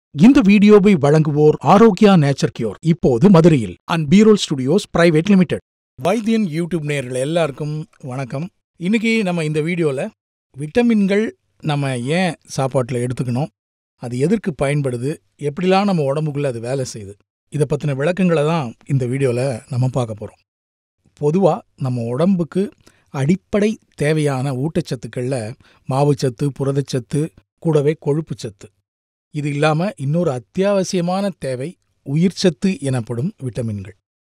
இந்த வீடியோவை வழங்குவோர் ஆரோக்கியா நேச்சர் கியூர், இப்போது மதுரையில் and BROLL studios private limited. Vaidhyan YouTube நேயர்கள் எல்லாருக்கும் வணக்கம். இன்னைக்கு நம்ம இந்த வீடியோவில் விட்டமின்கள் நம்ம ஏன் சாப்பாட்டில் எடுத்துக்கணும், அது எதற்கு பயன்படுது, எப்படிலாம் நம்ம உடம்புக்குள்ளே அது வேலை செய்யுது, இதை பற்றின விளக்கங்களை தான் இந்த வீடியோவில் நம்ம பார்க்க போகிறோம். பொதுவாக நம்ம உடம்புக்கு அடிப்படை தேவையான ஊட்டச்சத்துக்களில் மாவுச்சத்து, புரதச்சத்து, கூடவே கொழுப்புச்சத்து, இது இல்லாமல் இன்னொரு அத்தியாவசியமான தேவை உயிர்ச்சத்து எனப்படும் விட்டமின்கள்.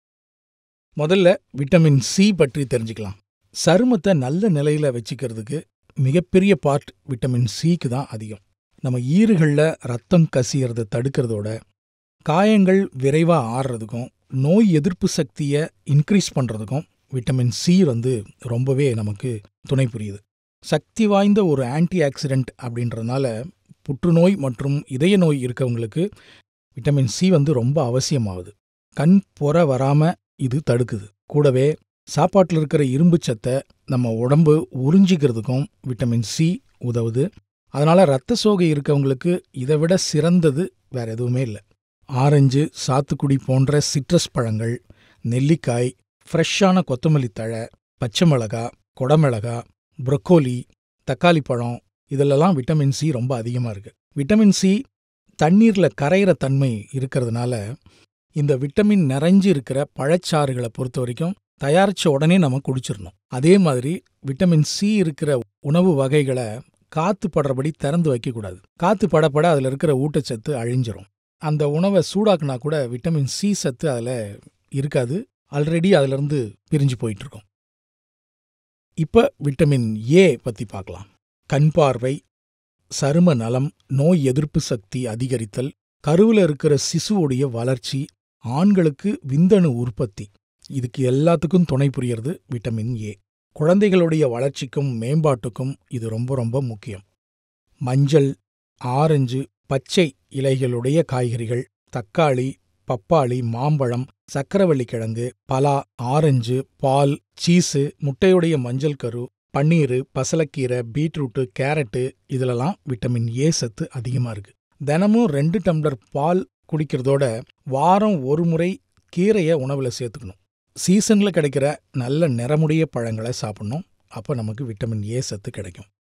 முதல்ல விட்டமின் சி பற்றி தெரிஞ்சுக்கலாம். சருமத்தை நல்ல நிலையில் வச்சுக்கிறதுக்கு மிகப்பெரிய பார்ட் விட்டமின் சிக்கு தான் அதிகம். நம்ம ஈறுகளில் ரத்தம் கசியறதை தடுக்கிறதோட, காயங்கள் விரைவாக ஆறுறதுக்கும், நோய் எதிர்ப்பு சக்தியை இன்க்ரீஸ் பண்ணுறதுக்கும் விட்டமின் சி ரொம்பவே நமக்கு துணை புரியுது. சக்தி வாய்ந்த ஒரு ஆன்டி ஆக்சிடென்ட் அப்படின்றதுனால புற்றுநோய் மற்றும் இதய நோய் இருக்கவங்களுக்கு விட்டமின் சி ரொம்ப அவசியமாகுது. கண் பொற வராமல் இது தடுக்குது. கூடவே சாப்பாட்டில் இருக்கிற இரும்பு சத்தை நம்ம உடம்பு உறிஞ்சிக்கிறதுக்கும் விட்டமின் சி உதவுது. அதனால் இரத்த சோகை இருக்கவங்களுக்கு இதை விட சிறந்தது வேற எதுவுமே இல்லை. ஆரஞ்சு, சாத்துக்குடி போன்ற சிட்ரஸ் பழங்கள், நெல்லிக்காய், ஃப்ரெஷ்ஷான கொத்தமல்லி தழை, பச்சை மிளகா, கொடமிளகா, ப்ரொக்கோலி, தக்காளி பழம், இதிலெல்லாம் விட்டமின் சி ரொம்ப அதிகமாக இருக்குது. விட்டமின் சி தண்ணீரில் கரையிற தன்மை இருக்கிறதுனால இந்த விட்டமின் நிறைஞ்சு இருக்கிற பழச்சாறுகளை பொறுத்த வரைக்கும் தயாரித்த உடனே நம்ம குடிச்சிடணும். அதே மாதிரி விட்டமின் சி இருக்கிற உணவு வகைகளை காற்று படுறபடி திறந்து வைக்கக்கூடாது. காற்று படப்பட அதில் இருக்கிற ஊட்டச்சத்து அழிஞ்சிரும். அந்த உணவை சூடாக்குனா கூட விட்டமின் சி சத்து அதில் இருக்காது, ஆல்ரெடி அதிலிருந்து பிரிஞ்சு போயிட்டுருக்கோம். இப்போ விட்டமின் ஏ பற்றி பார்க்கலாம். கண் பார்வை, சரும நலம், நோய் எதிர்ப்பு சக்தி அதிகரித்தல், கருவில் இருக்கிற சிசுவுடைய வளர்ச்சி, ஆண்களுக்கு விந்தணு உற்பத்தி, இதுக்கு எல்லாத்துக்கும் துணை புரியறது விட்டமின் ஏ. குழந்தைகளுடைய வளர்ச்சிக்கும் மேம்பாட்டுக்கும் இது ரொம்ப ரொம்ப முக்கியம். மஞ்சள், ஆரஞ்சு, பச்சை இலைகளுடைய காய்கறிகள், தக்காளி, பப்பாளி, மாம்பழம், சக்கரவள்ளிக்கிழங்கு, பலா, ஆரஞ்சு, பால், சீஸு, முட்டையுடைய மஞ்சள் கரு, பன்னீர், பசலக்கீரை, பீட்ரூட்டு, கேரட்டு, இதிலெல்லாம் விட்டமின் ஏ சத்து அதிகமாக இருக்குது. தினமும் 2 டம்ளர் பால் குடிக்கிறதோட வாரம் ஒரு முறை கீரையை உணவில் சேர்த்துக்கணும். சீசனில் கிடைக்கிற நல்ல நிறமுடைய பழங்களை சாப்பிட்ணும். அப்போ நமக்கு விட்டமின் ஏ சத்து கிடைக்கும்.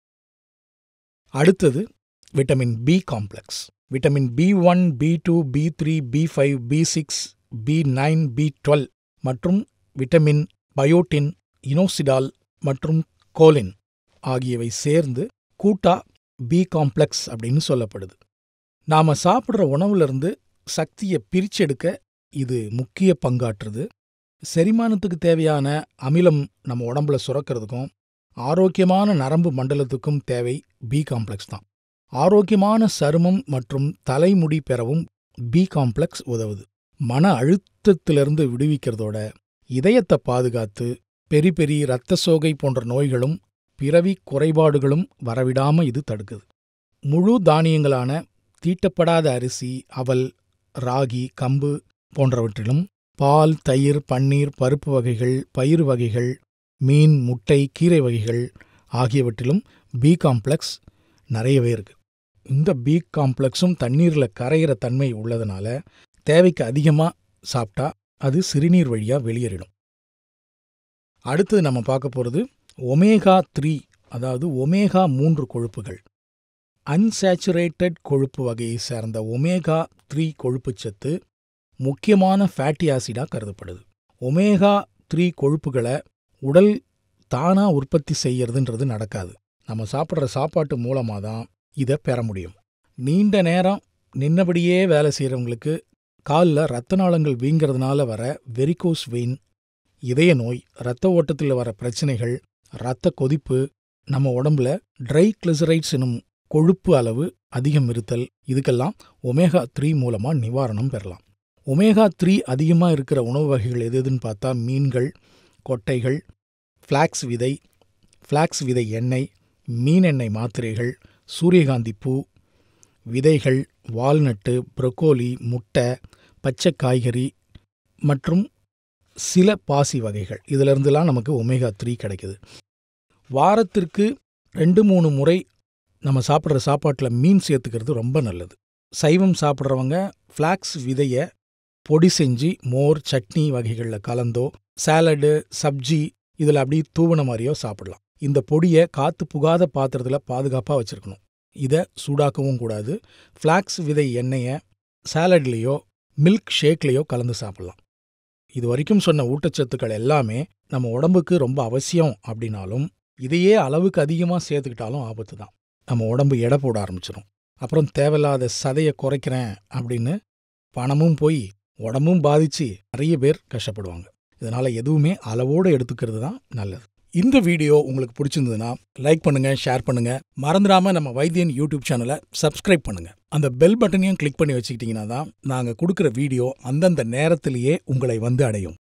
அடுத்தது vitamin B complex. Vitamin B1, B2, B3, B5, B6, B9, B12 மற்றும் விட்டமின் பயோட்டின், இனோசிடால் மற்றும் கோலின் ஆகியவை சேர்ந்து கூட்டா பி காம்ப்ளெக்ஸ் அப்படின்னு சொல்லப்படுது. நாம் சாப்பிட்ற உணவுலேருந்து சக்தியை பிரிச்செடுக்க இது முக்கிய பங்காற்றுது. செரிமானத்துக்கு தேவையான அமிலம் நம்ம உடம்புல சுரக்கிறதுக்கும் ஆரோக்கியமான நரம்பு மண்டலத்துக்கும் தேவை பி காம்ப்ளெக்ஸ் தான். ஆரோக்கியமான சருமம் மற்றும் தலைமுடி பெறவும் பி காம்ப்ளெக்ஸ் உதவுது. மன அழுத்தத்திலிருந்து விடுவிக்கிறதோட இதயத்தை பாதுகாத்து பெரி இரத்த சோகை போன்ற நோய்களும் பிறவி குறைபாடுகளும் வரவிடாமல் இது தடுக்குது. முழு தானியங்களான தீட்டப்படாத அரிசி, அவல், ராகி, கம்பு போன்றவற்றிலும் பால், தயிர், பன்னீர், பருப்பு வகைகள், பயிறு வகைகள், மீன், முட்டை, கீரை வகைகள் ஆகியவற்றிலும் பி காம்ப்ளெக்ஸ் நிறையவே இருக்கு. இந்த பி காம்ப்ளெக்ஸும் தண்ணீரில் கரையிற தன்மை உள்ளதுனால தேவைக்கு அதிகமாக சாப்பிட்டா அது சிறுநீர் வழியாக வெளியேறிடும். அடுத்தது நம்ம பார்க்க போகிறது ஒமேகா 3, அதாவது ஒமேகா 3 கொழுப்புகள். அன்சேச்சுரேட்டட் கொழுப்பு வகையை சேர்ந்த ஒமேகா 3 கொழுப்புச்சத்து முக்கியமான ஃபேட்டி ஆசிடாக கருதப்படுது. ஒமேகா 3 கொழுப்புகளை உடல் தானாக உற்பத்தி செய்யறதுன்றது நடக்காது. நம்ம சாப்பிட்ற சாப்பாட்டு மூலமாக தான் இதை பெற முடியும். நீண்ட நேரம் நின்னபடியே வேலை செய்கிறவங்களுக்கு காலில் இரத்த நாளங்கள் வீங்கிறதுனால வர வெரிகோஸ் வெயின், இதய நோய், இரத்த ஓட்டத்தில் வர பிரச்சனைகள், இரத்த கொதிப்பு, நம்ம உடம்புல ட்ரைக்ளிசரைட்ஸ் எனும் கொழுப்பு அளவு அதிகம் இருத்தல், இதுக்கெல்லாம் ஒமேகா 3 மூலமாக நிவாரணம் பெறலாம். ஒமேகா 3 அதிகமாக இருக்கிற உணவு வகைகள் எதுன்னு பார்த்தா மீன்கள், கொட்டைகள், ஃப்ளாக்ஸ் விதை எண்ணெய், மீன் எண்ணெய் மாத்திரைகள், சூரியகாந்தி பூ விதைகள், வால்நட்டு, ப்ரொக்கோலி, முட்டை, பச்சை காய்கறி மற்றும் சில பாசி வகைகள், இதிலிருந்துலாம் நமக்கு ஒமேகா 3 கிடைக்குது. வாரத்திற்கு 2-3 முறை நம்ம சாப்பிட்ற சாப்பாட்டில் மீன் சேர்த்துக்கிறது ரொம்ப நல்லது. சைவம் சாப்பிட்றவங்க ஃப்ளாக்ஸ் விதையை பொடி செஞ்சு மோர் சட்னி வகைகளில் கலந்தோ சாலடு சப்ஜி இதில் அப்படி தூவன மாதிரியோ சாப்பிடலாம். இந்த பொடியை காற்று புகாத பாத்திரத்தில் பாதுகாப்பாக வச்சுருக்கணும். இதை சூடாக்கவும் கூடாது. ஃப்ளாக்ஸ் விதை எண்ணெயை சாலட்லேயோ மில்க் ஷேக்லேயோ கலந்து சாப்பிடலாம். இது வரைக்கும் சொன்ன ஊட்டச்சத்துக்கள் எல்லாமே நம்ம உடம்புக்கு ரொம்ப அவசியம் அப்படின்னாலும் இதையே அளவுக்கு அதிகமாக சேர்த்துக்கிட்டாலும் ஆபத்து தான். நம்ம உடம்பு எடை போட ஆரம்பிச்சிடும். அப்புறம் தேவையில்லாத சதையை குறைக்கிறேன் அப்படின்னு பணமும் போய் உடம்பும் பாதிச்சு நிறைய பேர் கஷ்டப்படுவாங்க. இதனால் எதுவுமே அளவோடு எடுத்துக்கிறது தான் நல்லது. இந்த வீடியோ உங்களுக்கு பிடிச்சிருந்ததுன்னா லைக் பண்ணுங்க, ஷேர் பண்ணுங்க. மறந்துடாம நம்ம வைத்தியன் யூடியூப் சேனலை சப்ஸ்கிரைப் பண்ணுங்க. அந்த பெல் பட்டனையும் கிளிக் பண்ணி வச்சுக்கிட்டீங்கன்னா தான் நாங்கள் கொடுக்குற வீடியோ அந்தந்த நேரத்திலேயே உங்களை வந்து அடையும்.